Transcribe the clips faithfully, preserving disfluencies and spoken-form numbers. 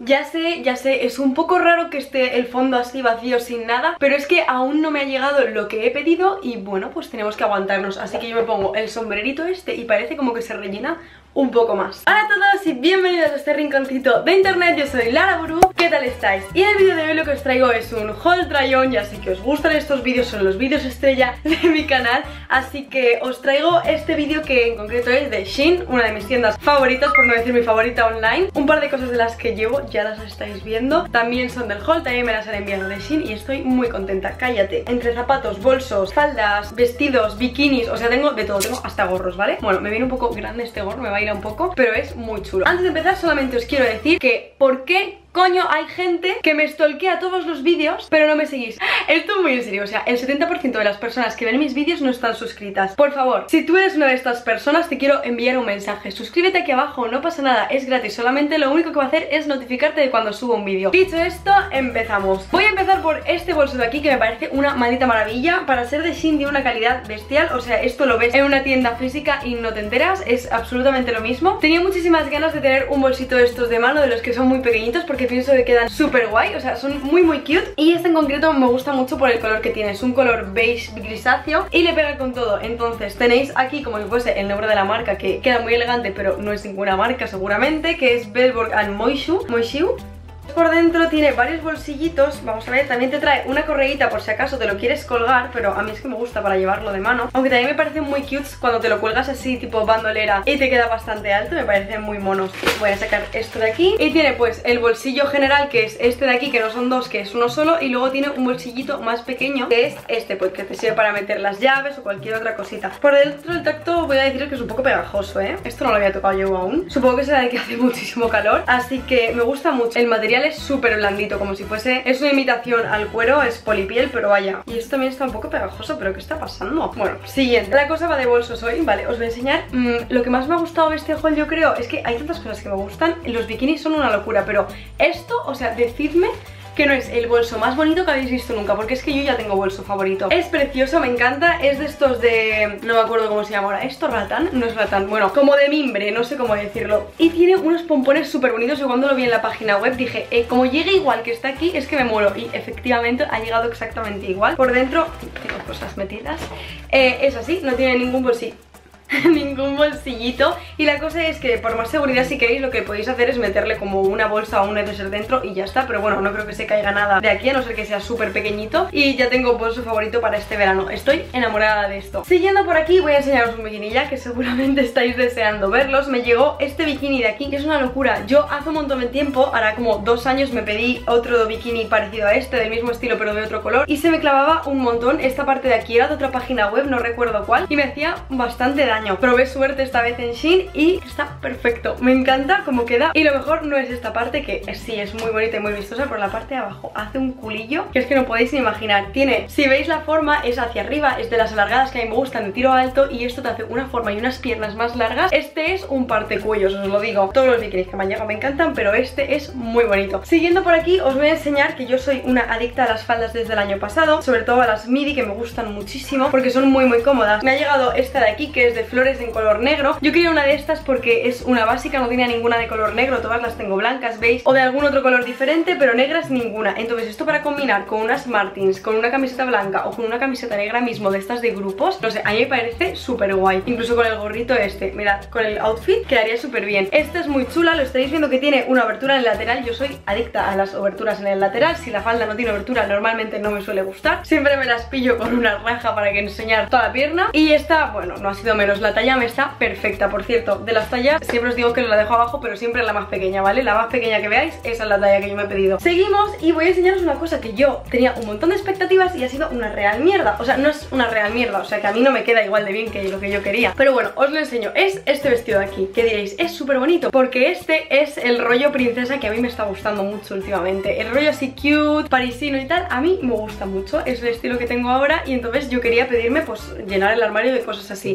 Ya sé, ya sé, es un poco raro que esté el fondo así vacío sin nada, pero es que aún no me ha llegado lo que he pedido y bueno, pues tenemos que aguantarnos. Así que yo me pongo el sombrerito este y parece como que se rellena un poco más. Hola a todos y bienvenidos a este rinconcito de internet. Yo soy Lara Buru, ¿qué tal estáis? Y en el vídeo de hoy lo que os traigo es un haul try on. Ya sé que os gustan estos vídeos, son los vídeos estrella de mi canal, así que os traigo este vídeo que en concreto es de Shein, una de mis tiendas favoritas, por no decir mi favorita online. Un par de cosas de las que llevo ya las estáis viendo, también son del haul, también me las han enviado de Shein y estoy muy contenta, cállate. Entre zapatos, bolsos, faldas, vestidos, bikinis, o sea tengo de todo, tengo hasta gorros, ¿vale? Bueno, me viene un poco grande este gorro, me va a ir un poco, pero es muy chulo. Antes de empezar solamente os quiero decir que ¿por qué coño hay gente que me stalkea todos los vídeos pero no me seguís? Esto es muy en serio, o sea, el setenta por ciento de las personas que ven mis vídeos no están suscritas. Por favor, si tú eres una de estas personas te quiero enviar un mensaje. Suscríbete aquí abajo, no pasa nada, es gratis. Solamente lo único que va a hacer es notificarte de cuando subo un vídeo. Dicho esto, empezamos. Voy a empezar por este bolso de aquí que me parece una maldita maravilla. Para ser de Shein tiene una calidad bestial, o sea, esto lo ves en una tienda física y no te enteras, es absolutamente lo mismo. Tenía muchísimas ganas de tener un bolsito de estos de mano, de los que son muy pequeñitos, porque pienso que quedan súper guay, o sea, son muy muy cute. Y este en concreto me gusta mucho por el color que tiene, es un color beige grisáceo y le pega con todo. Entonces tenéis aquí como si fuese el nombre de la marca, que queda muy elegante pero no es ninguna marca seguramente, que es Bellborg and Moishu Moishu. Por dentro tiene varios bolsillitos, vamos a ver, también te trae una correíta por si acaso te lo quieres colgar, pero a mí es que me gusta para llevarlo de mano. Aunque también me parecen muy cute cuando te lo cuelgas así tipo bandolera y te queda bastante alto, me parecen muy monos. Voy a sacar esto de aquí y tiene pues el bolsillo general, que es este de aquí, que no son dos, que es uno solo, y luego tiene un bolsillito más pequeño, que es este, pues que te sirve para meter las llaves o cualquier otra cosita. Por dentro el tacto voy a decir que es un poco pegajoso, ¿eh? Esto no lo había tocado yo aún, supongo que será de que hace muchísimo calor, así que me gusta mucho. El material es súper blandito, como si fuese, es una imitación al cuero, es polipiel, pero vaya. Y esto también está un poco pegajoso, pero ¿qué está pasando? Bueno, siguiente. La cosa va de bolsos hoy, vale, os voy a enseñar mmm, lo que más me ha gustado de este haul, yo creo, es que hay tantas cosas que me gustan. Los bikinis son una locura, pero esto, o sea, decidme que no es el bolso más bonito que habéis visto nunca, porque es que yo ya tengo bolso favorito. Es precioso, me encanta, es de estos de... no me acuerdo cómo se llama ahora. ¿Esto ratán? No es ratán, bueno, como de mimbre, no sé cómo decirlo. Y tiene unos pompones súper bonitos. Yo cuando lo vi en la página web dije, eh, como llegue igual que está aquí, es que me muero. Y efectivamente ha llegado exactamente igual. Por dentro tengo cosas metidas, eh, es así, no tiene ningún bolsillo ningún bolsillito, y la cosa es que por más seguridad, si queréis, lo que podéis hacer es meterle como una bolsa o un neceser dentro y ya está, pero bueno, no creo que se caiga nada de aquí, a no ser que sea súper pequeñito. Y ya tengo bolso favorito para este verano, estoy enamorada de esto. Siguiendo por aquí voy a enseñaros un bikini ya, que seguramente estáis deseando verlos. Me llegó este bikini de aquí, que es una locura. Yo hace un montón de tiempo, ahora como dos años, me pedí otro bikini parecido a este, del mismo estilo pero de otro color, y se me clavaba un montón. Esta parte de aquí era de otra página web, no recuerdo cuál, y me hacía bastante daño. Probé suerte esta vez en Shein y está perfecto, me encanta cómo queda. Y lo mejor no es esta parte, que sí es muy bonita y muy vistosa, pero la parte de abajo hace un culillo que es que no podéis ni imaginar. Tiene, si veis la forma, es hacia arriba, es de las alargadas que a mí me gustan de tiro alto, y esto te hace una forma y unas piernas más largas. Este es un partecuellos, os lo digo. Todos los bikinis que me han llegado me encantan, pero este es muy bonito. Siguiendo por aquí os voy a enseñar que yo soy una adicta a las faldas desde el año pasado, sobre todo a las midi, que me gustan muchísimo porque son muy muy cómodas. Me ha llegado esta de aquí, que es de flores en color negro. Yo quería una de estas porque es una básica, no tenía ninguna de color negro, todas las tengo blancas, veis, o de algún otro color diferente, pero negras ninguna. Entonces esto para combinar con unas Martins, con una camiseta blanca o con una camiseta negra mismo de estas de grupos, no sé, a mí me parece súper guay. Incluso con el gorrito este, mirad, con el outfit quedaría súper bien. Esta es muy chula, lo estaréis viendo que tiene una abertura en el lateral. Yo soy adicta a las aberturas en el lateral. Si la falda no tiene abertura normalmente no me suele gustar, siempre me las pillo con una raja para que enseñar toda la pierna. Y esta, bueno, no ha sido menos, la talla me está perfecta. Por cierto, de las tallas siempre os digo que la dejo abajo, pero siempre la más pequeña, ¿vale? La más pequeña que veáis, esa es la talla que yo me he pedido. Seguimos y voy a enseñaros una cosa que yo tenía un montón de expectativas y ha sido una real mierda. O sea, no es una real mierda, o sea que a mí no me queda igual de bien que lo que yo quería, pero bueno, os lo enseño. Es este vestido de aquí, que diréis, es súper bonito, porque este es el rollo princesa que a mí me está gustando mucho últimamente. El rollo así cute, parisino y tal, a mí me gusta mucho, es el estilo que tengo ahora, y entonces yo quería pedirme pues llenar el armario de cosas así. ¿Qué pasa? Que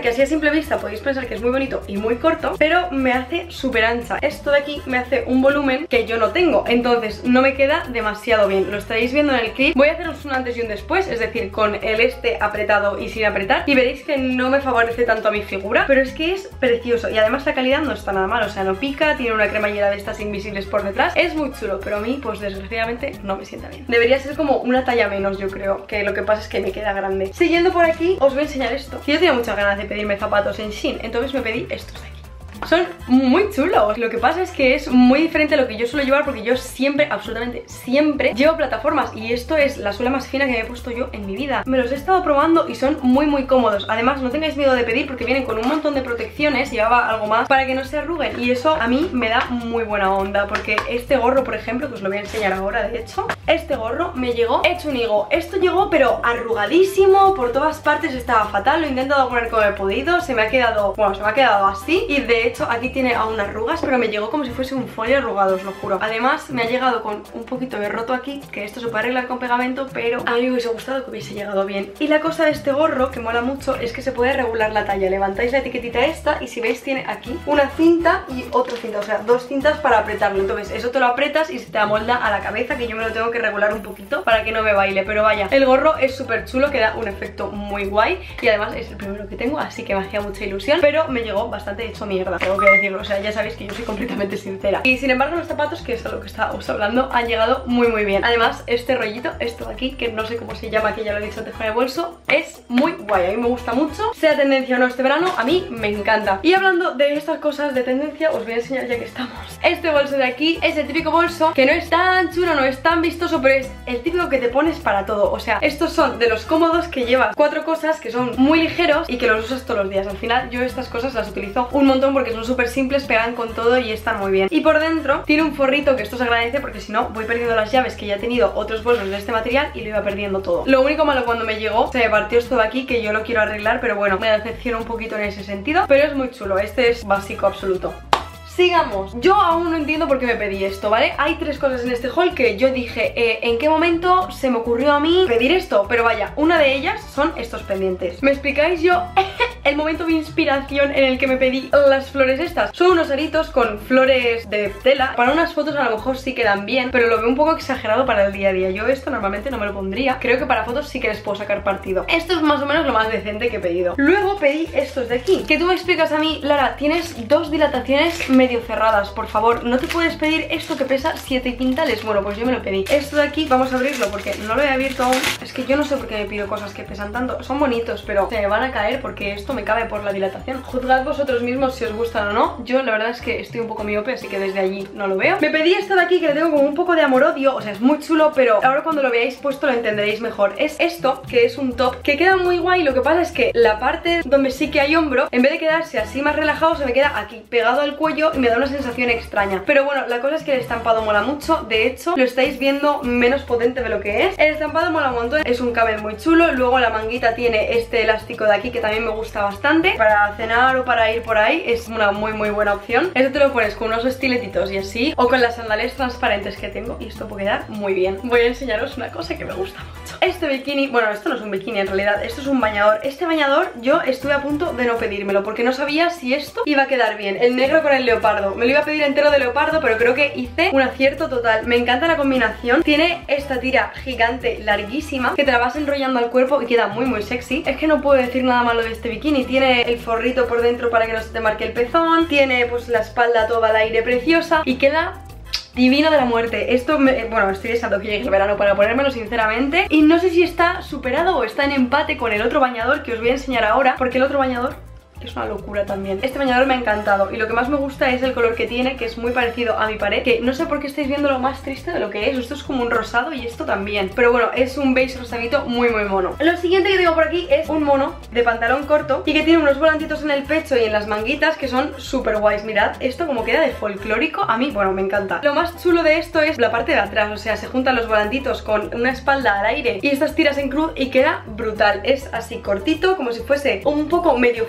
que así a simple vista podéis pensar que es muy bonito y muy corto, pero me hace súper ancha. Esto de aquí me hace un volumen que yo no tengo, entonces no me queda demasiado bien. Lo estaréis viendo en el clip. Voy a haceros un antes y un después, es decir, con el este apretado y sin apretar, y veréis que no me favorece tanto a mi figura, pero es que es precioso y además la calidad no está nada mal, o sea, no pica, tiene una cremallera de estas invisibles por detrás, es muy chulo, pero a mí pues desgraciadamente no me sienta bien. Debería ser como una talla menos, yo creo, que lo que pasa es que me queda grande. Siguiendo por aquí os voy a enseñar esto. Yo tenía muchas ganas de pedirme zapatos en Shein, entonces me pedí estos de aquí. Son muy chulos. Lo que pasa es que es muy diferente a lo que yo suelo llevar, porque yo siempre, absolutamente siempre, llevo plataformas, y esto es la suela más fina que me he puesto yo en mi vida. Me los he estado probando y son muy muy cómodos. Además, no tengáis miedo de pedir porque vienen con un montón de protecciones, llevaba algo más para que no se arruguen, y eso a mí me da muy buena onda, porque este gorro, por ejemplo, que os lo voy a enseñar ahora, de hecho, este gorro me llegó hecho un higo. Esto llegó pero arrugadísimo, por todas partes estaba fatal, lo he intentado poner como he podido, se me ha quedado, bueno, se me ha quedado así, y de hecho aquí tiene aún arrugas, pero me llegó como si fuese un folio arrugado, os lo juro. Además me ha llegado con un poquito de roto aquí, que esto se puede arreglar con pegamento, pero a mí me hubiese gustado que hubiese llegado bien. Y la cosa de este gorro que mola mucho es que se puede regular la talla. Levantáis la etiquetita esta y si veis tiene aquí una cinta y otra cinta, o sea, dos cintas para apretarlo. Entonces eso te lo apretas y se te amolda a la cabeza, que yo me lo tengo que regular un poquito para que no me baile, pero vaya, el gorro es súper chulo, que da un efecto muy guay, y además es el primero que tengo, así que me hacía mucha ilusión, pero me llegó bastante hecho mierda, tengo que decirlo, o sea, ya sabéis que yo soy completamente sincera. Y sin embargo los zapatos, que es a lo que estábamos hablando, han llegado muy muy bien. Además este rollito, esto de aquí, que no sé cómo se llama, que ya lo he dicho antes con el bolso, es muy guay, a mí me gusta mucho, sea tendencia o no este verano, a mí me encanta. Y hablando de estas cosas de tendencia, os voy a enseñar ya que estamos. Este bolso de aquí es el típico bolso que no es tan chulo, no es tan vistoso, pero es el típico que te pones para todo. O sea, estos son de los cómodos que llevas cuatro cosas, que son muy ligeros y que los usas todos los días. Al final yo estas cosas las utilizo un montón porque son súper simples, pegan con todo y están muy bien. Y por dentro tiene un forrito, que esto se agradece porque si no voy perdiendo las llaves, que ya he tenido otros bolsos de este material y lo iba perdiendo todo. Lo único malo cuando me llegó, se me partió esto de aquí, que yo lo quiero arreglar, pero bueno, me decepciona un poquito en ese sentido, pero es muy chulo. Este es básico absoluto. Sigamos. Yo aún no entiendo por qué me pedí esto, ¿vale? Hay tres cosas en este haul que yo dije, eh, ¿en qué momento se me ocurrió a mí pedir esto? Pero vaya, una de ellas son estos pendientes. ¿Me explicáis yo el momento de inspiración en el que me pedí las flores estas? Son unos aritos con flores de tela. Para unas fotos a lo mejor sí quedan bien, pero lo veo un poco exagerado para el día a día. Yo esto normalmente no me lo pondría. Creo que para fotos sí que les puedo sacar partido. Esto es más o menos lo más decente que he pedido. Luego pedí estos de aquí, que tú me explicas a mí, Lara, tienes dos dilataciones medio cerradas, por favor, no te puedes pedir esto que pesa siete quintales. Bueno, pues yo me lo pedí. Esto de aquí, vamos a abrirlo porque no lo he abierto aún. Es que yo no sé por qué me pido cosas que pesan tanto. Son bonitos, pero se me van a caer porque esto me cabe por la dilatación. Juzgad vosotros mismos si os gustan o no. Yo la verdad es que estoy un poco miope, así que desde allí no lo veo. Me pedí esto de aquí, que le tengo como un poco de amor-odio. O sea, es muy chulo, pero ahora cuando lo veáis puesto lo entenderéis mejor. Es esto, que es un top que queda muy guay. Lo que pasa es que la parte donde sí que hay hombro, en vez de quedarse así más relajado, se me queda aquí pegado al cuello y me da una sensación extraña. Pero bueno, la cosa es que el estampado mola mucho. De hecho, lo estáis viendo menos potente de lo que es. El estampado mola un montón, es un camel muy chulo. Luego la manguita tiene este elástico de aquí que también me gusta bastante. Para cenar o para ir por ahí es una muy muy buena opción. Esto te lo pones con unos estiletitos y así, o con las sandalias transparentes que tengo, y esto puede quedar muy bien. Voy a enseñaros una cosa que me gusta mucho. Este bikini, bueno, esto no es un bikini en realidad, esto es un bañador. Este bañador yo estuve a punto de no pedírmelo porque no sabía si esto iba a quedar bien. El negro con el leopardo, me lo iba a pedir entero de leopardo, pero creo que hice un acierto total. Me encanta la combinación. Tiene esta tira gigante, larguísima, que te la vas enrollando al cuerpo y queda muy muy sexy. Es que no puedo decir nada malo de este bikini. Tiene el forrito por dentro para que no se te marque el pezón, tiene pues la espalda toda al aire preciosa y queda divino de la muerte. Esto, me, bueno, estoy deseando que llegue el verano para ponérmelo sinceramente. Y no sé si está superado o está en empate con el otro bañador que os voy a enseñar ahora, porque el otro bañador es una locura también. Este bañador me ha encantado y lo que más me gusta es el color que tiene, que es muy parecido a mi pared, que no sé por qué estáis viendo lo más triste de lo que es. Esto es como un rosado y esto también, pero bueno, es un beige rosadito muy muy mono. Lo siguiente que tengo por aquí es un mono de pantalón corto y que tiene unos volantitos en el pecho y en las manguitas que son súper guays. Mirad esto como queda de folclórico, a mí, bueno, me encanta. Lo más chulo de esto es la parte de atrás, o sea, se juntan los volantitos con una espalda al aire y estas tiras en cruz y queda brutal. Es así cortito, como si fuese un poco medio faldero,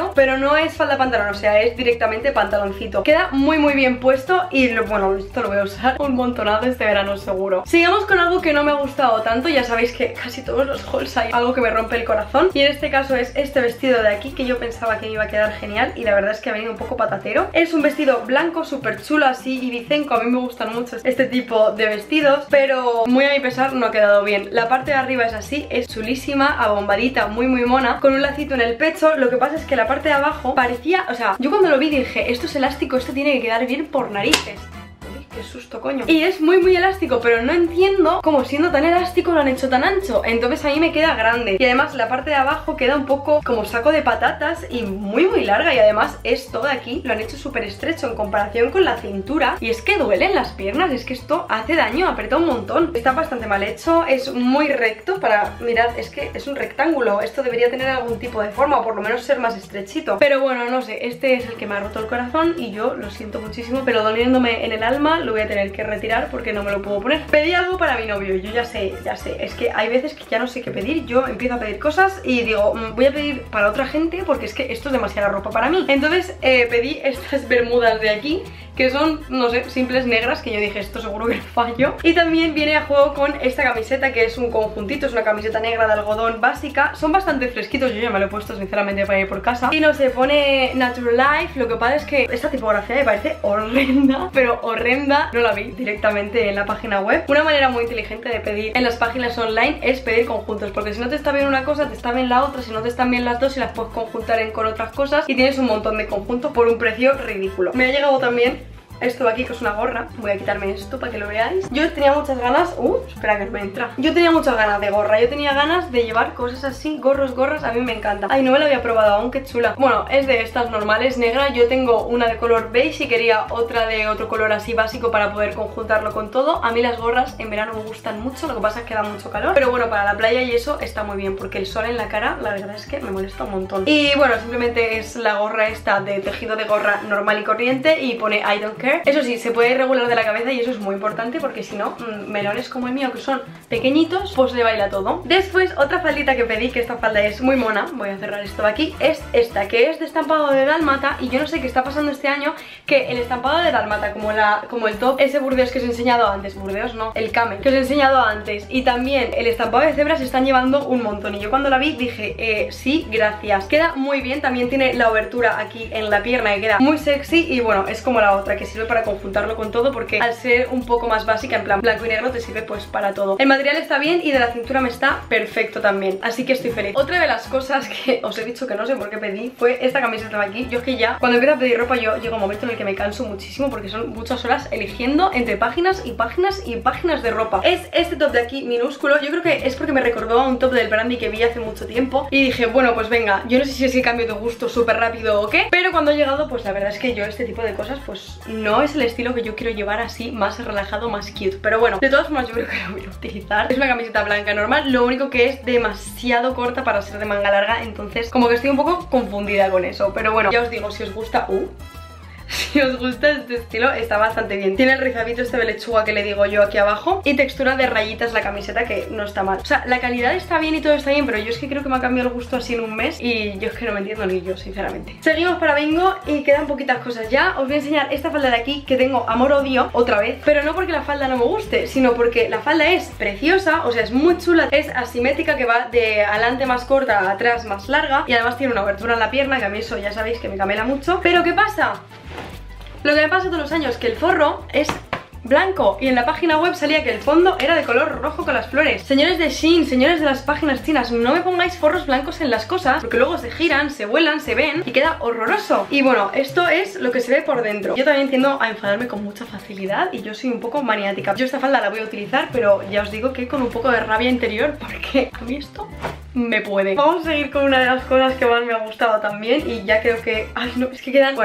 pero, pero no es falda pantalón, o sea, es directamente pantaloncito. Queda muy muy bien puesto y lo, bueno, esto lo voy a usar un montonado este verano seguro. Sigamos con algo que no me ha gustado tanto. Ya sabéis que casi todos los hauls hay algo que me rompe el corazón, y en este caso es este vestido de aquí, que yo pensaba que me iba a quedar genial y la verdad es que ha venido un poco patatero. Es un vestido blanco súper chulo, así ibicenco. A mí me gustan mucho este tipo de vestidos, pero muy a mi pesar no ha quedado bien. La parte de arriba es así, es chulísima, abombadita, muy muy mona, con un lacito en el pecho. Lo que pasa es que la parte de abajo parecía, o sea, yo cuando lo vi dije, esto es elástico, esto tiene que quedar bien por narices. Qué susto, coño. Y es muy muy elástico, pero no entiendo cómo siendo tan elástico lo han hecho tan ancho. Entonces a mí me queda grande. Y además la parte de abajo queda un poco como saco de patatas y muy muy larga. Y además esto de aquí lo han hecho súper estrecho en comparación con la cintura. Y es que duelen las piernas, es que esto hace daño, aprieta un montón. Está bastante mal hecho, es muy recto para... Mirad, es que es un rectángulo. Esto debería tener algún tipo de forma, o por lo menos ser más estrechito. Pero bueno, no sé, este es el que me ha roto el corazón y yo lo siento muchísimo, pero doliéndome en el alma lo voy a tener que retirar porque no me lo puedo poner. Pedí algo para mi novio, yo ya sé, ya sé, es que hay veces que ya no sé qué pedir. Yo empiezo a pedir cosas y digo, mmm, voy a pedir para otra gente porque es que esto es demasiada ropa para mí. Entonces eh, pedí estas bermudas de aquí, que son, no sé, simples negras, que yo dije, esto seguro que no fallo. Y también viene a juego con esta camiseta, que es un conjuntito, es una camiseta negra de algodón básica. Son bastante fresquitos, yo ya me lo he puesto sinceramente para ir por casa. Y no sé, pone Natural Life. Lo que pasa es que esta tipografía me parece horrenda, pero horrenda. No la vi directamente en la página web. Una manera muy inteligente de pedir en las páginas online es pedir conjuntos, porque si no te está bien una cosa, te está bien la otra. Si no te están bien las dos, y las puedes conjuntar en, con otras cosas, y tienes un montón de conjuntos por un precio ridículo. Me ha llegado también esto de aquí, que es una gorra. Voy a quitarme esto para que lo veáis. Yo tenía muchas ganas... Uh, espera que no me entra. Yo tenía muchas ganas de gorra. Yo tenía ganas de llevar cosas así, gorros, gorras. A mí me encanta. Ay, no me la había probado aún, qué chula. Bueno, es de estas normales, negra. Yo tengo una de color beige y quería otra de otro color así básico para poder conjuntarlo con todo. A mí las gorras en verano me gustan mucho. Lo que pasa es que da mucho calor, pero bueno, para la playa y eso está muy bien, porque el sol en la cara, la verdad es que me molesta un montón. Y bueno, simplemente es la gorra esta de tejido de gorra normal y corriente, y pone I don't care. Eso sí, se puede regular de la cabeza y eso es muy importante, porque si no, mmm, melones como el mío, que son pequeñitos, pues le baila todo. Después, otra faldita que pedí, que esta falda es muy mona, voy a cerrar esto de aquí, es esta, que es de estampado de dálmata. Y yo no sé qué está pasando este año, que el estampado de dálmata, como, la, como el top, ese Burdeos que os he enseñado antes, Burdeos no, el camel, que os he enseñado antes, y también el estampado de cebra, se están llevando un montón. Y yo cuando la vi dije, eh, sí, gracias. Queda muy bien, también tiene la obertura aquí en la pierna, que queda muy sexy. Y bueno, es como la otra, que sirve para conjuntar juntarlo con todo, porque al ser un poco más básica, en plan blanco y negro, te sirve pues para todo. El material está bien y de la cintura me está perfecto también, así que estoy feliz. Otra de las cosas que os he dicho que no sé por qué pedí fue esta camiseta de aquí. Yo es que ya, cuando empiezo a pedir ropa, yo llega un momento en el que me canso muchísimo, porque son muchas horas eligiendo entre páginas y páginas y páginas de ropa. Es este top de aquí, minúsculo. Yo creo que es porque me recordó a un top del Brandy que vi hace mucho tiempo y dije, bueno, pues venga, yo no sé si es el cambio de gusto súper rápido o qué, pero cuando he llegado, pues la verdad es que yo este tipo de cosas pues no es el estilo que yo quiero llevar, así más relajado, más cute. Pero bueno, de todas formas yo creo que lo voy a utilizar. Es una camiseta blanca normal, lo único que es demasiado corta para ser de manga larga, entonces como que estoy un poco confundida con eso. Pero bueno, ya os digo, si os gusta... Uh, si os gusta este estilo, está bastante bien. Tiene el rizadito este de lechuga que le digo yo aquí abajo, y textura de rayitas la camiseta, que no está mal. O sea, la calidad está bien y todo está bien, pero yo es que creo que me ha cambiado el gusto así en un mes, y yo es que no me entiendo ni yo, sinceramente. Seguimos para bingo y quedan poquitas cosas ya. Os voy a enseñar esta falda de aquí, que tengo amor-odio otra vez, pero no porque la falda no me guste, sino porque la falda es preciosa, o sea, es muy chula, es asimétrica, que va de adelante más corta a atrás más larga, y además tiene una abertura en la pierna, que a mí eso ya sabéis que me camela mucho. Pero ¿qué pasa? Lo que me pasa todos los años, que el forro es blanco, y en la página web salía que el fondo era de color rojo con las flores. Señores de Shein, señores de las páginas chinas, no me pongáis forros blancos en las cosas, porque luego se giran, se vuelan, se ven y queda horroroso. Y bueno, esto es lo que se ve por dentro. Yo también tiendo a enfadarme con mucha facilidad y yo soy un poco maniática. Yo esta falda la voy a utilizar, pero ya os digo que con un poco de rabia interior, porque a mí esto me puede. Vamos a seguir con una de las cosas que más me ha gustado también, y ya creo que... Ay, no, es que quedan... Bueno...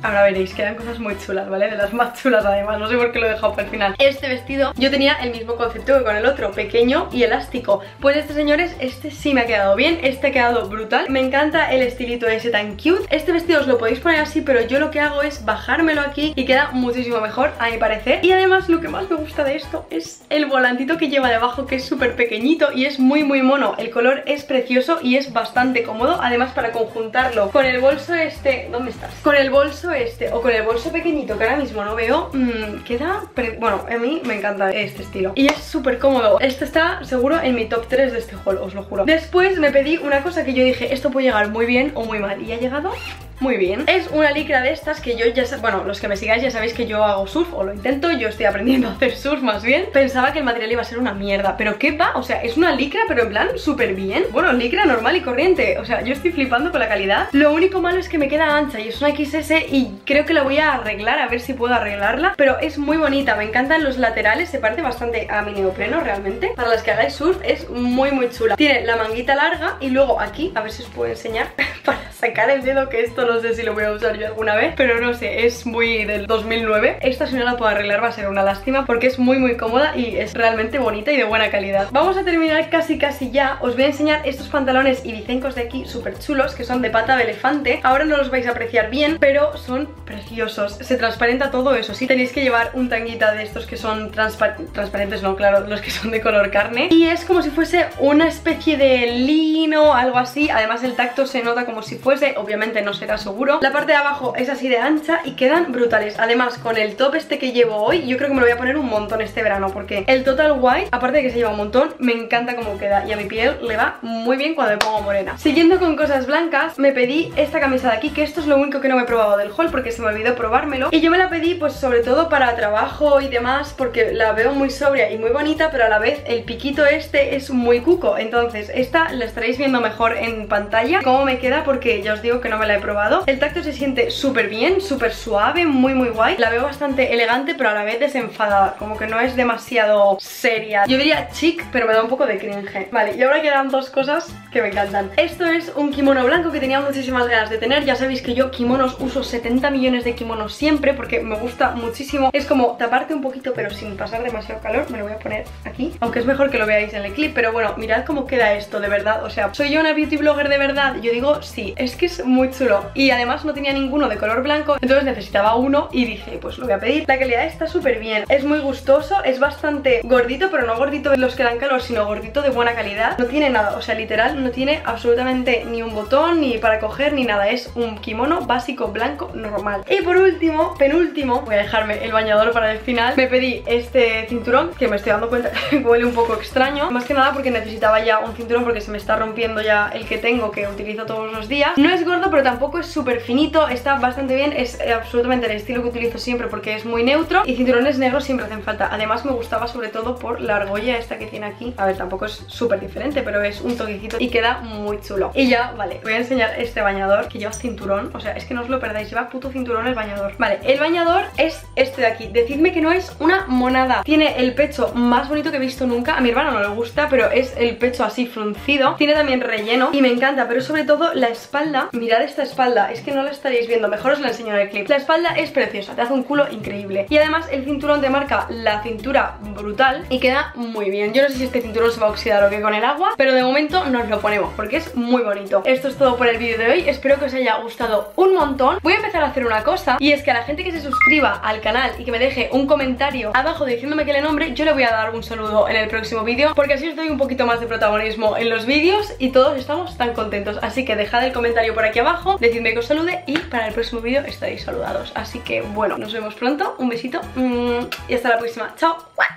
Ahora veréis, quedan cosas muy chulas, ¿vale? De las más chulas además, no sé por qué lo he dejado para el final. Este vestido yo tenía el mismo concepto que con el otro, pequeño y elástico. Pues este, señores, este sí me ha quedado bien, este ha quedado brutal. Me encanta el estilito ese tan cute. Este vestido os lo podéis poner así, pero yo lo que hago es bajármelo aquí y queda muchísimo mejor a mi parecer. Y además lo que más me gusta de esto es el volantito que lleva debajo, que es súper pequeñito y es muy muy mono. El color es precioso y es bastante cómodo. Además, para conjuntarlo con el bolso este, ¿dónde estás? Con el bolso este o con el bolso pequeñito que ahora mismo no veo, mmm, queda, bueno, a mí me encanta este estilo y es súper cómodo. Este está seguro en mi top tres de este haul, os lo juro. Después me pedí una cosa que yo dije, esto puede llegar muy bien o muy mal, y ha llegado muy bien. Es una licra de estas que yo ya, bueno, los que me sigáis ya sabéis que yo hago surf, o lo intento, yo estoy aprendiendo a hacer surf más bien. Pensaba que el material iba a ser una mierda, pero ¿qué va? O sea, es una licra pero en plan súper bien. Bueno, licra normal y corriente, o sea, yo estoy flipando con la calidad. Lo único malo es que me queda ancha y es una equis ese y creo que la voy a arreglar, a ver si puedo arreglarla, pero es muy bonita, me encantan los laterales, se parece bastante a mi neopreno realmente. Para las que hagáis surf es muy muy chula. Tiene la manguita larga y luego aquí, a ver si os puedo enseñar para sacar el dedo, que esto no sé si lo voy a usar yo alguna vez, pero no sé, es muy del dos mil nueve. Esta, si no la puedo arreglar, va a ser una lástima porque es muy muy cómoda y es realmente bonita y de buena calidad. Vamos a terminar casi casi ya. Os voy a enseñar estos pantalones ibicencos de aquí súper chulos, que son de pata de elefante. Ahora no los vais a apreciar bien, pero son preciosos. Se transparenta todo eso, sí. Tenéis que llevar un tanguita de estos que son transpa transparentes, no, claro, los que son de color carne. Y es como si fuese una especie de lino, algo así. Además el tacto se nota como si fuese, obviamente no será seguro. La parte de abajo es así de ancha y quedan brutales. Además, con el top este que llevo hoy, yo creo que me lo voy a poner un montón este verano, porque el Total White, aparte de que se lleva un montón, me encanta cómo queda y a mi piel le va muy bien cuando me pongo morena. Siguiendo con cosas blancas, me pedí esta camisa de aquí, que esto es lo único que no me he probado del haul porque se me olvidó probármelo, y yo me la pedí pues sobre todo para trabajo y demás, porque la veo muy sobria y muy bonita, pero a la vez el piquito este es muy cuco. Entonces esta la estaréis viendo mejor en pantalla cómo me queda, porque ya os digo que no me la he probado. El tacto se siente súper bien, súper suave, muy muy guay. La veo bastante elegante pero a la vez desenfadada, como que no es demasiado seria. Yo diría chic, pero me da un poco de cringe. Vale, y ahora quedan dos cosas que me encantan. Esto es un kimono blanco que tenía muchísimas ganas de tener. Ya sabéis que yo kimonos uso setenta millones de kimonos siempre porque me gusta muchísimo. Es como taparte un poquito pero sin pasar demasiado calor. Me lo voy a poner aquí, aunque es mejor que lo veáis en el clip, pero bueno, mirad cómo queda esto, de verdad. O sea, ¿soy yo una beauty blogger de verdad? Yo digo sí, es que es muy chulo. Y además no tenía ninguno de color blanco, entonces necesitaba uno y dije, pues lo voy a pedir. La calidad está súper bien, es muy gustoso, es bastante gordito, pero no gordito de los que dan calor, sino gordito de buena calidad. No tiene nada, o sea, literal, no tiene absolutamente ni un botón, ni para coger, ni nada. Es un kimono básico blanco normal. Y por último, penúltimo, voy a dejarme el bañador para el final. Me pedí este cinturón, que me estoy dando cuenta que huele un poco extraño, más que nada porque necesitaba ya un cinturón porque se me está rompiendo ya el que tengo, que utilizo todos los días. No es gordo, pero tampoco es súper finito, está bastante bien, es absolutamente el estilo que utilizo siempre porque es muy neutro, y cinturones negros siempre hacen falta. Además me gustaba sobre todo por la argolla esta que tiene aquí. A ver, tampoco es súper diferente, pero es un toquecito y queda muy chulo. Y ya, vale, voy a enseñar este bañador que lleva cinturón, o sea, es que no os lo perdáis, lleva puto cinturón el bañador. Vale, el bañador es este de aquí. Decidme que no es una monada. Tiene el pecho más bonito que he visto nunca. A mi hermano no le gusta, pero es el pecho así fruncido. Tiene también relleno y me encanta, pero sobre todo la espalda. Mirad esta espalda, es que no la estaréis viendo, mejor os la enseño en el clip. La espalda es preciosa, te hace un culo increíble. Y además el cinturón te marca la cintura brutal y queda muy bien. Yo no sé si este cinturón se va a oxidar o qué con el agua, pero de momento nos lo ponemos porque es muy bonito. Esto es todo por el vídeo de hoy, espero que os haya gustado un montón. Voy a empezar a hacer una cosa, y es que a la gente que se suscriba al canal y que me deje un comentario abajo diciéndome que le nombre, yo le voy a dar un saludo en el próximo vídeo, porque así os doy un poquito más de protagonismo en los vídeos y todos estamos tan contentos. Así que dejad el comentario por aquí abajo, decidme que os salude y para el próximo vídeo estaréis saludados. Así que bueno, nos vemos pronto, un besito y hasta la próxima. Chao.